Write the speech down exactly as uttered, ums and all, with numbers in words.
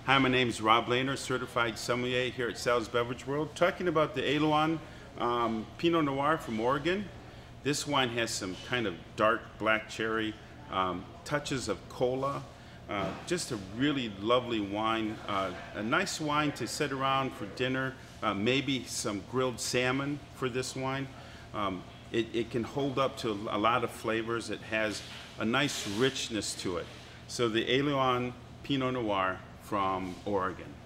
Hi, my name is Rob Lehner, certified sommelier here at Sal's Beverage World, talking about the Elouan um, Pinot Noir from Oregon. This wine has some kind of dark black cherry, um, touches of cola, uh, just a really lovely wine, uh, a nice wine to sit around for dinner, uh, maybe some grilled salmon for this wine. Um, it, it can hold up to a lot of flavors. It has a nice richness to it. So the Elouan Pinot Noir from Oregon.